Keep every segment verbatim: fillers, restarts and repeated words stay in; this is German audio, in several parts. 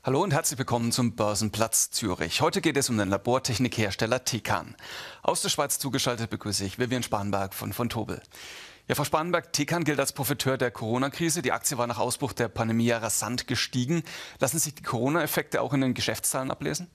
Hallo und herzlich willkommen zum Börsenplatz Zürich. Heute geht es um den Labortechnikhersteller Tecan. Aus der Schweiz zugeschaltet begrüße ich Vivian Spanberg von Vontobel. Ja, Frau Spanberg, Tecan gilt als Profiteur der Corona-Krise. Die Aktie war nach Ausbruch der Pandemie ja rasant gestiegen. Lassen sich die Corona-Effekte auch in den Geschäftszahlen ablesen?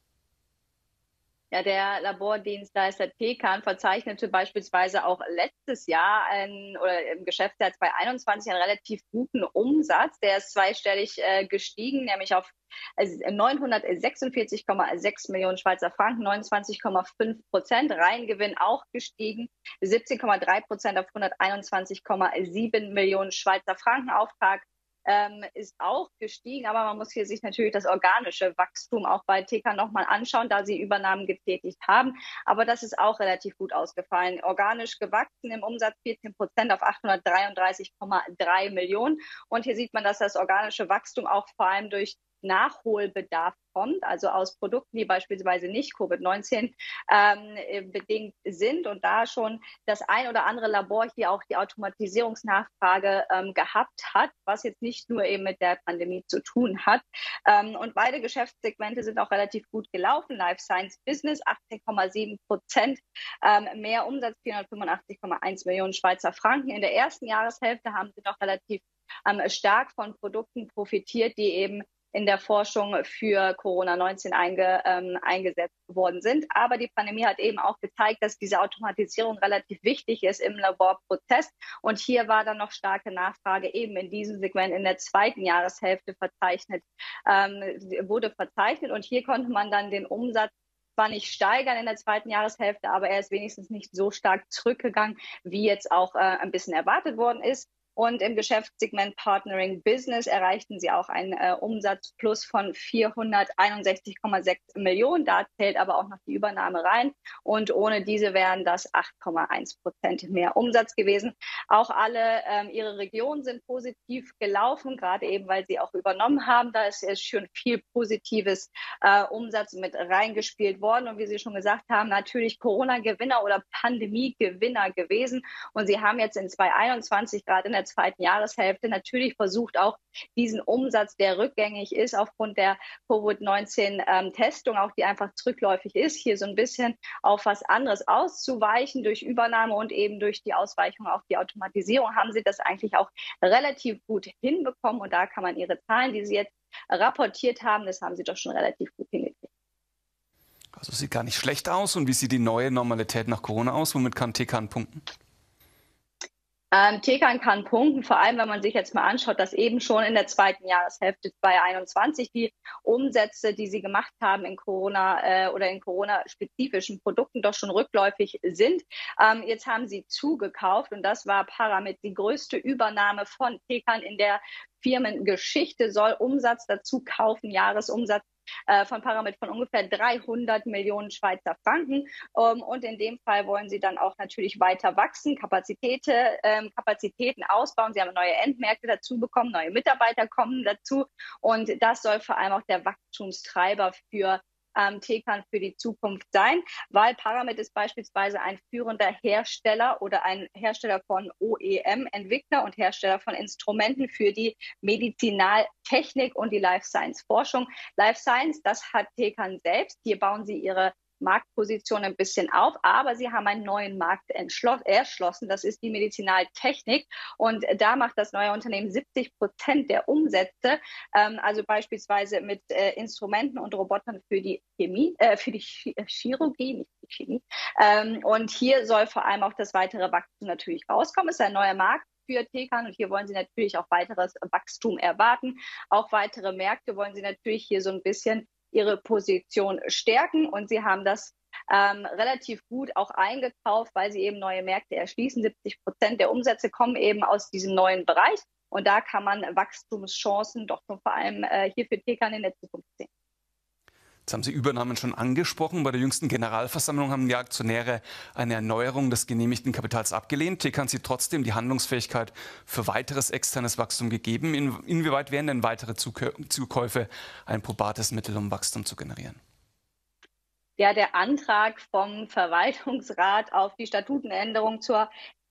Ja, der Labordienstleister Tecan verzeichnete beispielsweise auch letztes Jahr ein, oder im Geschäftsjahr zweitausendeinundzwanzig einen relativ guten Umsatz. Der ist zweistellig äh, gestiegen, nämlich auf also neunhundertsechsundvierzig Komma sechs Millionen Schweizer Franken, neunundzwanzig Komma fünf Prozent. Reingewinn auch gestiegen, siebzehn Komma drei Prozent auf hunderteinundzwanzig Komma sieben Millionen Schweizer Franken. Auftrag ähm, ist auch gestiegen, aber man muss hier sich natürlich das organische Wachstum auch bei Tecan nochmal anschauen, da sie Übernahmen getätigt haben. Aber das ist auch relativ gut ausgefallen. Organisch gewachsen im Umsatz vierzehn Prozent auf achthundertdreiunddreißig Komma drei Millionen. Und hier sieht man, dass das organische Wachstum auch vor allem durch Nachholbedarf kommt, also aus Produkten, die beispielsweise nicht Covid neunzehn ähm, bedingt sind und da schon das ein oder andere Labor hier auch die Automatisierungsnachfrage ähm, gehabt hat, was jetzt nicht nur eben mit der Pandemie zu tun hat. Ähm, und beide Geschäftssegmente sind auch relativ gut gelaufen. Life Science Business achtzehn Komma sieben Prozent ähm, mehr Umsatz, vierhundertfünfundachtzig Komma eins Millionen Schweizer Franken. In der ersten Jahreshälfte haben sie noch relativ ähm, stark von Produkten profitiert, die eben in der Forschung für Corona neunzehn einge, ähm, eingesetzt worden sind. Aber die Pandemie hat eben auch gezeigt, dass diese Automatisierung relativ wichtig ist im Laborprozess. Und hier war dann noch starke Nachfrage eben in diesem Segment in der zweiten Jahreshälfte verzeichnet, ähm, wurde verzeichnet. Und hier konnte man dann den Umsatz zwar nicht steigern in der zweiten Jahreshälfte, aber er ist wenigstens nicht so stark zurückgegangen, wie jetzt auch äh, ein bisschen erwartet worden ist. Und im Geschäftssegment Partnering Business erreichten sie auch einen äh, Umsatzplus von vierhunderteinundsechzig Komma sechs Millionen. Da zählt aber auch noch die Übernahme rein. Und ohne diese wären das acht Komma eins Prozent mehr Umsatz gewesen. Auch alle ähm, ihre Regionen sind positiv gelaufen, gerade eben, weil sie auch übernommen haben. Da ist schon viel positives äh, Umsatz mit reingespielt worden. Und wie Sie schon gesagt haben, natürlich Corona-Gewinner oder Pandemie-Gewinner gewesen. Und sie haben jetzt in zweitausendeinundzwanzig gerade in der zweiten Jahreshälfte natürlich versucht, auch diesen Umsatz, der rückgängig ist aufgrund der Covid neunzehn Testung, auch die einfach zurückläufig ist, hier so ein bisschen auf was anderes auszuweichen. Durch Übernahme und eben durch die Ausweichung auf die Automatisierung haben sie das eigentlich auch relativ gut hinbekommen. Und da kann man ihre Zahlen, die sie jetzt rapportiert haben, das haben sie doch schon relativ gut hingekriegt. Also sieht gar nicht schlecht aus. Und wie sieht die neue Normalität nach Corona aus? Womit kann Tecan punkten? Ähm, Tecan kann punkten, vor allem wenn man sich jetzt mal anschaut, dass eben schon in der zweiten Jahreshälfte zweitausendeinundzwanzig die Umsätze, die sie gemacht haben in Corona äh, oder in Corona-spezifischen Produkten doch schon rückläufig sind. Ähm, jetzt haben sie zugekauft und das war Paramit die größte Übernahme von Tecan in der Firmengeschichte, soll Umsatz dazu kaufen, Jahresumsatz von Paramit von ungefähr dreihundert Millionen Schweizer Franken. Und in dem Fall wollen sie dann auch natürlich weiter wachsen, Kapazitäten, ähm, Kapazitäten ausbauen. Sie haben neue Endmärkte dazu bekommen, neue Mitarbeiter kommen dazu. Und das soll vor allem auch der Wachstumstreiber für ähm, Tecan für die Zukunft sein, weil Paramit ist beispielsweise ein führender Hersteller oder ein Hersteller von O E M, Entwickler und Hersteller von Instrumenten für die Medizinaltechnik und die Life Science Forschung. Life Science, das hat Tecan selbst. Hier bauen sie ihre Marktposition ein bisschen auf, aber sie haben einen neuen Markt erschlossen. Das ist die Medizinaltechnik. Und da macht das neue Unternehmen siebzig Prozent der Umsätze, ähm, also beispielsweise mit äh, Instrumenten und Robotern für die Chemie, äh, für die Ch Chirurgie, nicht die Chemie. Ähm, und hier soll vor allem auch das weitere Wachstum natürlich rauskommen. Es ist ein neuer Markt für Tecan und hier wollen sie natürlich auch weiteres Wachstum erwarten. Auch weitere Märkte wollen sie natürlich hier so ein bisschen ihre Position stärken und sie haben das ähm, relativ gut auch eingekauft, weil sie eben neue Märkte erschließen. siebzig Prozent der Umsätze kommen eben aus diesem neuen Bereich und da kann man Wachstumschancen doch schon vor allem äh, hier für Tecan in der Zukunft sehen. Jetzt haben Sie Übernahmen schon angesprochen. Bei der jüngsten Generalversammlung haben die Aktionäre eine Erneuerung des genehmigten Kapitals abgelehnt. Tecan sieht trotzdem die Handlungsfähigkeit für weiteres externes Wachstum gegeben. In, inwieweit wären denn weitere Zukäufe ein probates Mittel, um Wachstum zu generieren? Ja, der Antrag vom Verwaltungsrat auf die Statutenänderung zur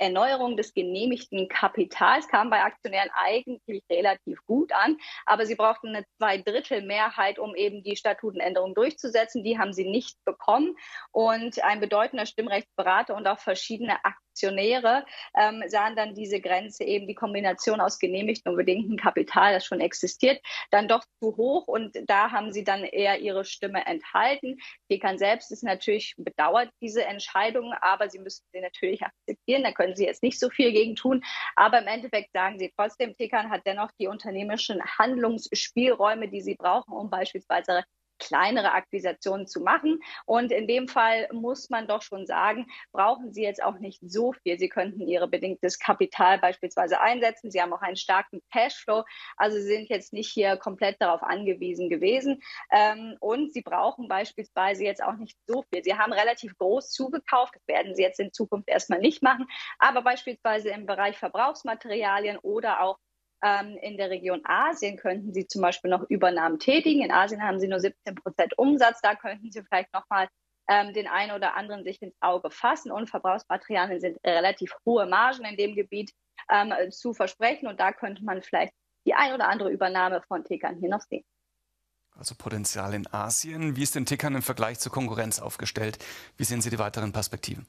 Erneuerung des genehmigten Kapitals kam bei Aktionären eigentlich relativ gut an, aber sie brauchten eine Zweidrittelmehrheit, um eben die Statutenänderung durchzusetzen. Die haben sie nicht bekommen und ein bedeutender Stimmrechtsberater und auch verschiedene Aktionäre ähm, sahen dann diese Grenze, eben die Kombination aus genehmigtem und bedingtem Kapital, das schon existiert, dann doch zu hoch und da haben sie dann eher ihre Stimme enthalten. Tecan selbst ist natürlich bedauert diese Entscheidung, aber sie müssen sie natürlich akzeptieren. Da können sie jetzt nicht so viel gegen tun. Aber im Endeffekt sagen sie trotzdem, Tecan hat dennoch die unternehmerischen Handlungsspielräume, die sie brauchen, um beispielsweise kleinere Akquisitionen zu machen. Und in dem Fall muss man doch schon sagen, brauchen sie jetzt auch nicht so viel. Sie könnten ihr bedingtes Kapital beispielsweise einsetzen. Sie haben auch einen starken Cashflow. Also sie sind jetzt nicht hier komplett darauf angewiesen gewesen. Und sie brauchen beispielsweise jetzt auch nicht so viel. Sie haben relativ groß zugekauft. Das werden sie jetzt in Zukunft erstmal nicht machen. Aber beispielsweise im Bereich Verbrauchsmaterialien oder auch in der Region Asien könnten Sie zum Beispiel noch Übernahmen tätigen. In Asien haben Sie nur siebzehn Prozent Umsatz. Da könnten Sie vielleicht nochmal ähm, den einen oder anderen sich ins Auge fassen. Und Verbrauchsmaterialien sind relativ hohe Margen in dem Gebiet ähm, zu versprechen. Und da könnte man vielleicht die ein oder andere Übernahme von Tecan hier noch sehen. Also Potenzial in Asien. Wie ist denn Tecan im Vergleich zur Konkurrenz aufgestellt? Wie sehen Sie die weiteren Perspektiven?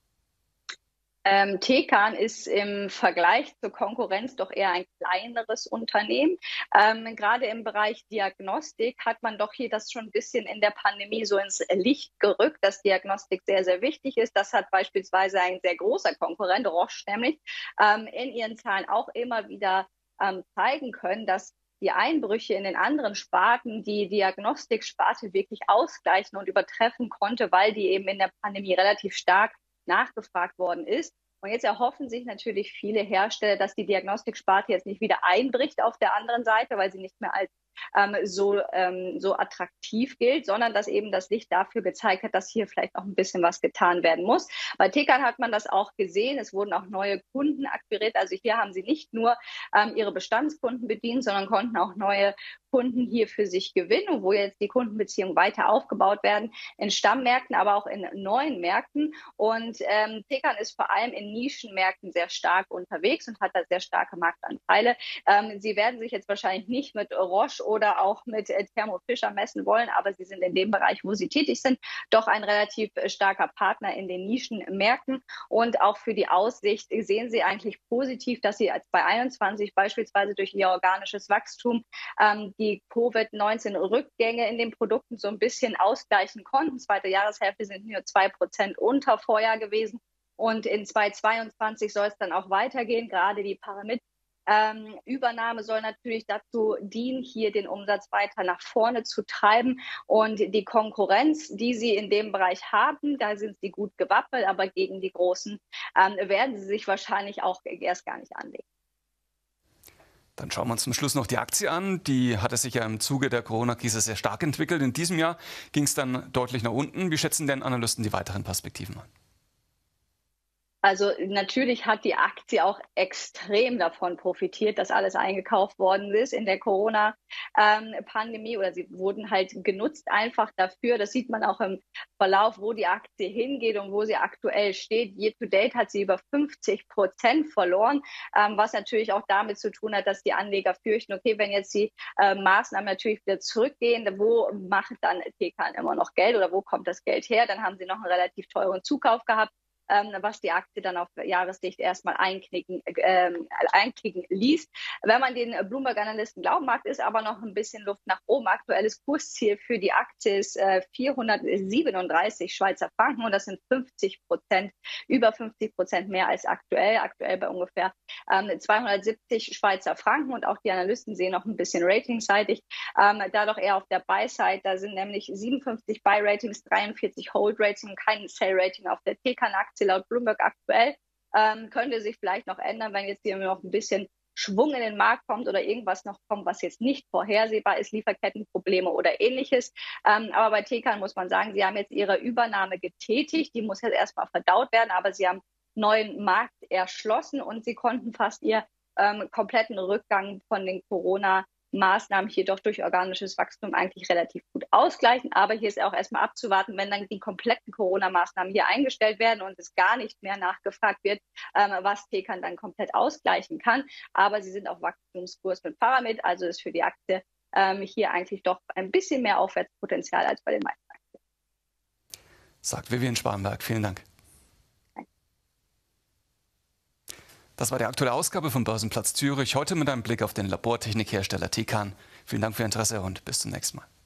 Ähm, Tecan ist im Vergleich zur Konkurrenz doch eher ein kleineres Unternehmen. Ähm, gerade im Bereich Diagnostik hat man doch hier das schon ein bisschen in der Pandemie so ins Licht gerückt, dass Diagnostik sehr, sehr wichtig ist. Das hat beispielsweise ein sehr großer Konkurrent, Roche nämlich, ähm, in ihren Zahlen auch immer wieder ähm, zeigen können, dass die Einbrüche in den anderen Sparten die Diagnostiksparte wirklich ausgleichen und übertreffen konnte, weil die eben in der Pandemie relativ stark nachgefragt worden ist. Und jetzt erhoffen sich natürlich viele Hersteller, dass die Diagnostiksparte jetzt nicht wieder einbricht auf der anderen Seite, weil sie nicht mehr als ähm, so, ähm, so attraktiv gilt, sondern dass eben das Licht dafür gezeigt hat, dass hier vielleicht auch ein bisschen was getan werden muss. Bei Tecan hat man das auch gesehen. Es wurden auch neue Kunden akquiriert. Also hier haben sie nicht nur ähm, ihre Bestandskunden bedient, sondern konnten auch neue Kunden hier für sich gewinnen, wo jetzt die Kundenbeziehungen weiter aufgebaut werden, in Stammmärkten, aber auch in neuen Märkten. Und ähm, Tecan ist vor allem in Nischenmärkten sehr stark unterwegs und hat da sehr starke Marktanteile. Ähm, sie werden sich jetzt wahrscheinlich nicht mit Roche oder auch mit äh, Thermo Fisher messen wollen, aber sie sind in dem Bereich, wo sie tätig sind, doch ein relativ äh, starker Partner in den Nischenmärkten. Und auch für die Aussicht sehen sie eigentlich positiv, dass sie als bei einundzwanzig beispielsweise durch ihr organisches Wachstum ähm, die Covid neunzehn Rückgänge in den Produkten so ein bisschen ausgleichen konnten. Zweite Jahreshälfte sind nur zwei Prozent unter Vorjahr gewesen. Und in zweitausendzweiundzwanzig soll es dann auch weitergehen. Gerade die Paramit Ähm, Übernahme soll natürlich dazu dienen, hier den Umsatz weiter nach vorne zu treiben. Und die Konkurrenz, die sie in dem Bereich haben, da sind sie gut gewappnet, aber gegen die Großen ähm, werden sie sich wahrscheinlich auch erst gar nicht anlegen. Dann schauen wir uns zum Schluss noch die Aktie an. Die hatte sich ja im Zuge der Corona-Krise sehr stark entwickelt. In diesem Jahr ging es dann deutlich nach unten. Wie schätzen denn Analysten die weiteren Perspektiven an? Also natürlich hat die Aktie auch extrem davon profitiert, dass alles eingekauft worden ist in der Corona-Pandemie ähm, oder sie wurden halt genutzt einfach dafür. Das sieht man auch im Verlauf, wo die Aktie hingeht und wo sie aktuell steht. Year to date hat sie über fünfzig Prozent verloren, ähm, was natürlich auch damit zu tun hat, dass die Anleger fürchten, okay, wenn jetzt die äh, Maßnahmen natürlich wieder zurückgehen, wo macht dann Tecan immer noch Geld oder wo kommt das Geld her? Dann haben sie noch einen relativ teuren Zukauf gehabt, was die Aktie dann auf Jahressicht erstmal einknicken, äh, einknicken ließ. Wenn man den Bloomberg-Analysten glauben mag, ist aber noch ein bisschen Luft nach oben. Aktuelles Kursziel für die Aktie ist äh, vierhundertsiebenunddreißig Schweizer Franken und das sind fünfzig Prozent, über fünfzig Prozent mehr als aktuell, aktuell bei ungefähr ähm, zweihundertsiebzig Schweizer Franken und auch die Analysten sehen noch ein bisschen ratingseitig, ähm, da doch eher auf der Buy-Side, da sind nämlich siebenundfünfzig Buy-Ratings, dreiundvierzig Hold-Rating, kein Sell-Rating auf der Tecan-Aktie. Laut Bloomberg aktuell ähm, könnte sich vielleicht noch ändern, wenn jetzt hier noch ein bisschen Schwung in den Markt kommt oder irgendwas noch kommt, was jetzt nicht vorhersehbar ist, Lieferkettenprobleme oder ähnliches. Ähm, aber bei Tecan muss man sagen, sie haben jetzt ihre Übernahme getätigt. Die muss jetzt erstmal verdaut werden, aber sie haben neuen Markt erschlossen und sie konnten fast ihr ähm, kompletten Rückgang von den Corona Maßnahmen hier doch durch organisches Wachstum eigentlich relativ gut ausgleichen. Aber hier ist auch erstmal abzuwarten, wenn dann die kompletten Corona-Maßnahmen hier eingestellt werden und es gar nicht mehr nachgefragt wird, ähm, was Tecan dann komplett ausgleichen kann. Aber sie sind auf Wachstumskurs mit Paramit, also ist für die Aktie ähm, hier eigentlich doch ein bisschen mehr Aufwärtspotenzial als bei den meisten Aktien. Sagt Vivian Spanberg. Vielen Dank. Das war die aktuelle Ausgabe vom Börsenplatz Zürich. Heute mit einem Blick auf den Labortechnikhersteller Tecan. Vielen Dank für Ihr Interesse und bis zum nächsten Mal.